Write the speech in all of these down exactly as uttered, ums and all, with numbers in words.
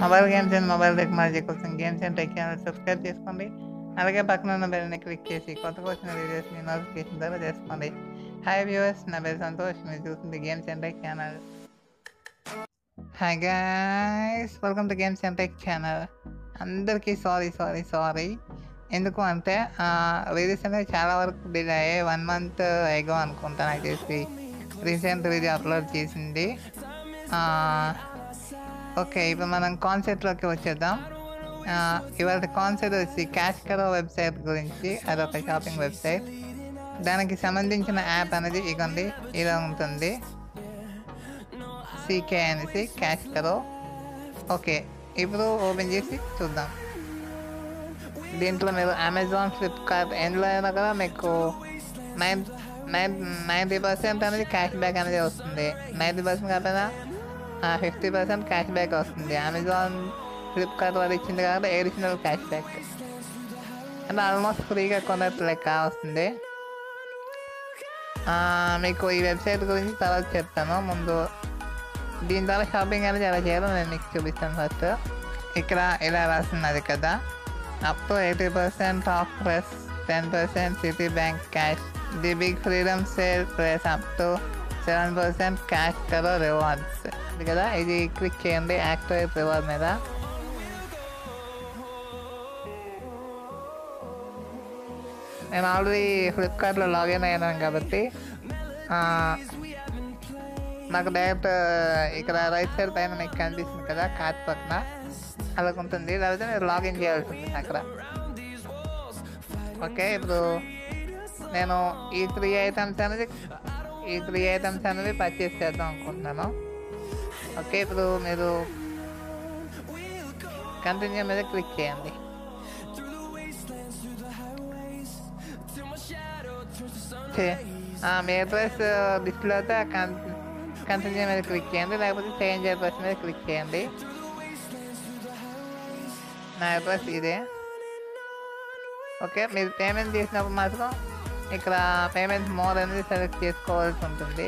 Mobile games and mobile technology కోసం games and tech channel subscribe చేసుకోండి. అలాగే పక్కన ఉన్న బెల్ని క్లిక్ చేసి కొత్తగా వచ్చిన వీడియోస్ని నోటిఫికేషన్ ద్వారా చేసుకోండి. హాయ్ వ్యూవర్స్, నా పేరు సంతోష్, మీరు చూస్తుంది games and tech channel. Hi guys, welcome to games and tech channel. అందరికీ సారీ సారీ సారీ ఎందుకు అంటే వీడియోస్ అనేవి చాలా వరకు డిలే అయ్యాయి. వన్ మంత్ ఎగో అనుకుంటా నాకు తెలిసి రీసెంట్ వీడియో అప్లోడ్ చేసింది. ఓకే, ఇప్పుడు మనం కాన్సెప్ట్లోకి వచ్చేద్దాం. ఇవాళ కాన్సెప్ట్ వచ్చి క్యాష్ కరో వెబ్సైట్ గురించి. అదొక షాపింగ్ వెబ్సైట్. దానికి సంబంధించిన యాప్ అనేది ఇకండి ఇలా ఉంటుంది, సీకే అనేసి క్యాష్ కరో. ఓకే, ఇప్పుడు ఓపెన్ చేసి చూద్దాం. దీంట్లో మీరు అమెజాన్, ఫ్లిప్కార్ట్ ఎందులో అయినా కదా మీకు నైన్ నైన్ నైంటీ పర్సెంట్ అనేది క్యాష్ బ్యాక్ అనేది వస్తుంది. నైంటీ పర్సెంట్ కాకపోయినా ఫిఫ్టీ పర్సెంట్ క్యాష్ బ్యాక్ వస్తుంది. అమెజాన్, ఫ్లిప్కార్ట్ వాళ్ళు ఇచ్చింది కాబట్టి ఎడిషనల్ క్యాష్ బ్యాక్ అంటే ఆల్మోస్ట్ ఫ్రీగా కొన్నట్టు లెక్క వస్తుంది. మీకు ఈ వెబ్సైట్ గురించి తర్వాత చెప్తాను. ముందు దీని ద్వారా షాపింగ్ అనేది ఎలా చేయాలో నేను మీకు చూపిస్తాను. ఫస్ట్ ఇక్కడ ఇలా రాస్తున్నది కదా, up to eighty percent off plus ten percent Citi Bank cash, the Big Freedom Sale plus up to seven percent cash Karo rewards. ఇది కదా, ఇది క్లిక్ చేయండి యాక్టివేట్ రివార్డ్ మీద. నేను ఆల్రెడీ ఫ్లిప్కార్ట్లో లాగిన్ అయినాను కాబట్టి నాకు డైరెక్ట్ ఇక్కడ రైట్ సైడ్ పైన మీకు కనిపిస్తుంది కదా కార్ట్ పక్కన, అలా ఉంటుంది. లేకపోతే మీరు లాగిన్ చేయాల్సి ఉంటుంది అక్కడ. ఓకే, ఇప్పుడు నేను ఈ త్రీ ఐటమ్స్ అనేది ఈ త్రీ ఐటమ్స్ అనేది పర్చేస్ చేద్దాం అనుకుంటున్నాను. ఓకే, ఇప్పుడు మీరు కంటిన్యూ మీద క్లిక్ చేయండి. మీ అడ్రస్ డిస్ప్లే అయితే కంటిన్యూ మీద క్లిక్ చేయండి, లేకపోతే చేంజ్ అడ్రస్ మీద క్లిక్ చేయండి. నా అడ్రస్ ఇదే. ఓకే, మీరు పేమెంట్ చేసినప్పుడు మాత్రం ఇక్కడ పేమెంట్ మోడ్ అనేది సెలెక్ట్ చేసుకోవాల్సి ఉంటుంది.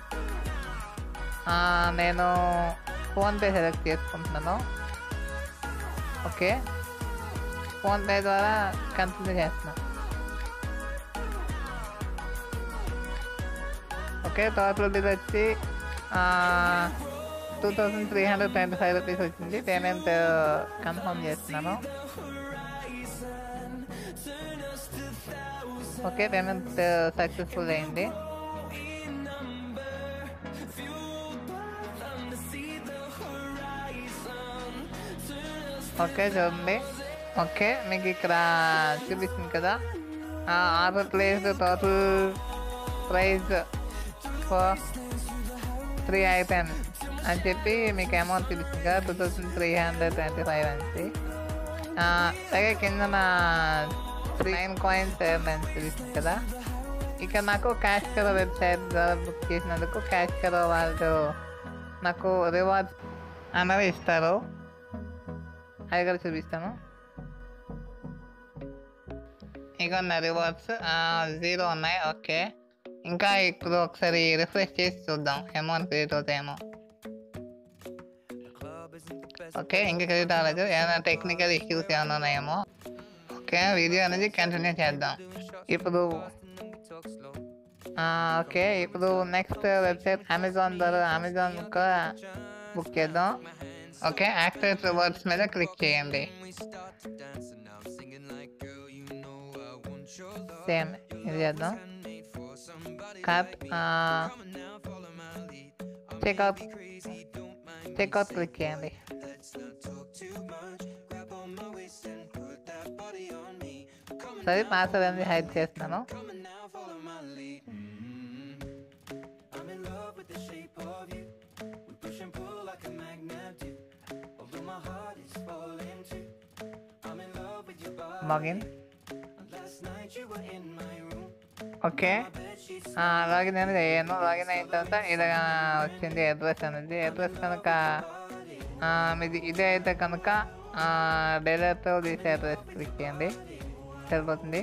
నేను ఫోన్పే సెలెక్ట్ చేసుకుంటున్నాను. ఓకే, ఫోన్పే ద్వారా కంటిన్యూ చేస్తున్నాను. ఓకే, టోటల్ బిల్ వచ్చి two thousand three hundred twenty five rupees వచ్చింది. పేమెంట్ కన్ఫర్మ్ చేస్తున్నాను. ఓకే, పేమెంట్ సక్సెస్ఫుల్ అయింది. ఓకే చూడండి. ఓకే, మీకు ఇక్కడ చూపిస్తుంది కదా, order place total price for three items అని చెప్పి మీకు అమౌంట్ చూపిస్తుంది కదా, two thousand three hundred twenty five అని. అలాగే కింద నైన్ కాయిన్స్ అని చూపిస్తుంది కదా. ఇక్కడ నాకు క్యాష్ కరో వెబ్సైట్ ద్వారా బుక్ చేసినందుకు క్యాష్ కరో వాళ్ళు నాకు రివార్డ్స్ అనేవి ఇస్తారు. అది కూడా చూపిస్తాను. ఇక నా రివార్డ్స్ జీరో ఉన్నాయి. ఓకే, ఇంకా ఇప్పుడు ఒకసారి రిఫ్రెష్ చేసి చూద్దాం అమౌంట్ క్రెడిట్ అవుతాయేమో. ఓకే, ఇంకా క్రెడిట్ అవ్వలేదు. ఏమైనా టెక్నికల్ ఇష్యూస్ ఏమైనా ఉన్నాయేమో. ఓకే, వీడియో అనేది కంటిన్యూ చేద్దాం ఇప్పుడు. ఓకే, ఇప్పుడు నెక్స్ట్ వెబ్సైట్ అమెజాన్ ద్వారా అమెజాన్ కూడా బుక్ చేద్దాం. ఓకే, యాక్టివేట్ రివార్డ్స్ మీద క్లిక్ చేయండి. సేమ్ ఇది చేద్దాం. కార్ట్ చెక్అవుట్ చెక్అవుట్ క్లిక్ చేయండి. సరే, పాస్వర్డ్ అనేది హైడ్ చేస్తున్నాను. లాగిన్. ఓకే, లాగిన్ అనేది అయ్యాను. లాగిన్ అయిన తర్వాత ఇలా వచ్చింది అడ్రస్ అనేది. అడ్రస్ కనుక మీది ఇదే అయితే కనుక డైరెక్ట్ తీసే అడ్రస్ క్లిక్ చేయండి, సరిపోతుంది.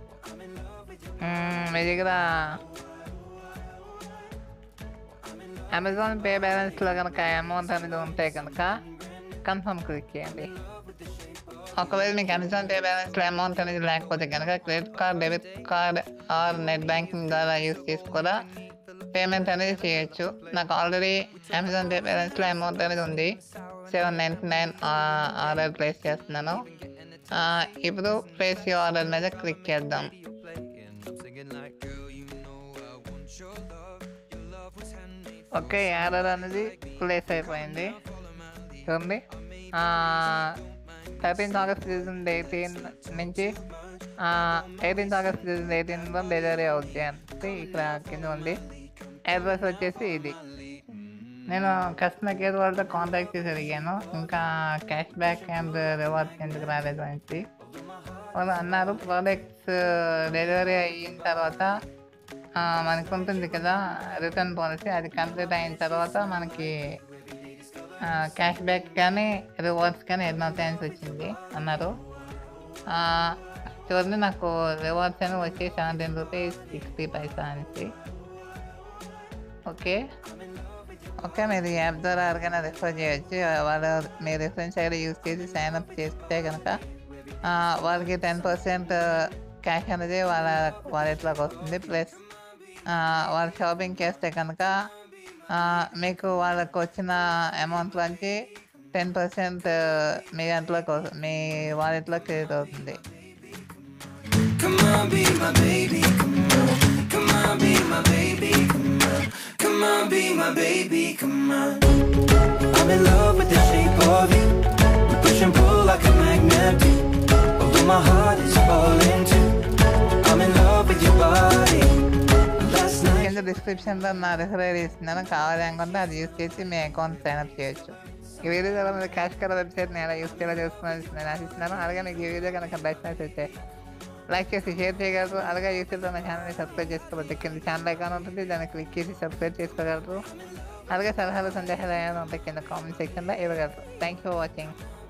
మీ దగ్గర అమెజాన్ పే బ్యాలెన్స్లో కనుక అమౌంట్ అనేది ఉంటే కనుక కన్ఫర్మ్ క్లిక్ చేయండి. ఒకవేళ మీకు అమెజాన్ పే బ్యాలెన్స్లో అమౌంట్ అనేది లేకపోతే కనుక credit card, debit card or net banking ద్వారా యూస్ చేసి కూడా పేమెంట్ అనేది చేయొచ్చు. నాకు ఆల్రెడీ అమెజాన్ పే బ్యాలెన్స్లో అమౌంట్ అనేది ఉంది. Seven ninety nine order place చేస్తున్నాను. ఇప్పుడు ప్లేస్ ఈ ఆర్డర్ మీద క్లిక్ చేద్దాం. ఓకే, ఆర్డర్ అనేది ప్లేస్ అయిపోయింది. చూడండి, thirteenth August two thousand eighteen నుంచి ఎయిటీన్త్ ఆగస్ట్ టూ థౌజండ్ ఎయిటీన్లో డెలివరీ అవుతాయి అంటే ఇక్కడ కింద ఉంది. అడ్రస్ వచ్చేసి ఇది. నేను కస్టమర్ కేర్ వాళ్ళతో కాంటాక్ట్ చేసి అడిగాను ఇంకా క్యాష్ బ్యాక్ అండ్ రివార్డ్స్ ఎందుకు రాలేదు అనేసి. వాళ్ళు అన్నారు ప్రోడక్ట్స్ డెలివరీ అయిన తర్వాత మనకు ఉంటుంది కదా రిటర్న్ పాలసీ, అది కంప్లీట్ అయిన తర్వాత మనకి క్యాష్ బ్యాక్ కానీ రివార్డ్స్ కానీ ఎన్నో టైమ్స్ వచ్చింది అన్నారు. చూడండి, నాకు రివార్డ్స్ అని వచ్చి సెవెంటీన్ రూపీస్ సిక్స్టీ పైసా అనేసి. ఓకే ఓకే మీరు ఈ యాప్ ద్వారా ఎవరికైనా రిఫర్ చేయొచ్చు. వాళ్ళు మీ రిఫరెన్స్ ఐడి యూజ్ చేసి సైన్ అప్ చేస్తే కనుక వాళ్ళకి టెన్ పర్సెంట్ క్యాష్ అనేది వాళ్ళ వాలెట్లోకి వస్తుంది. ప్లస్ వాళ్ళు షాపింగ్ చేస్తే కనుక మీకు వాళ్ళకు వచ్చిన అమౌంట్లోంచి టెన్ పర్సెంట్ మీ దాంట్లోకి మీ వాలెట్లో క్రెడిట్ అవుతుంది. Come on, be my baby, come on. Come on, be my baby, come on. Come on, be my baby, come on. I'm in love with the shape of you. We push and pull like a magnet do. Although my heart is falling too. I'm in love with your body. Last night కింద డిస్క్రిప్షన్లో నా refer ఇస్తున్నాను, కావాలి అనుకుంటే అది use చేసి మీ account sign-up చేయొచ్చు. ఈ వీడియో ద్వారా మీరు క్యాష్ కలర్ వెబ్సైట్ని ఎలా యూజ్ చేయాలో తెలుసుకుని నేను ఆశిస్తున్నాను. అలాగే మీకు ఈ వీడియో కనుక నచ్చినట్లయితే లైక్ చేసి షేర్ చేయగలరు. అలాగే యూట్యూబ్లో నా ఛానల్ని సబ్స్క్రైబ్ చేసుకోవచ్చు. కింద ఛానల్ ఐకాన్ ఉంటుంది, దాన్ని క్లిక్ చేసి సబ్స్క్రైబ్ చేసుకోగలరు. అలాగే సలహాలు సందేహాలు ఏమైనా ఉంటే కింద కామెంట్ సెక్షన్లో ఇవ్వగలరు. Thank you for watching.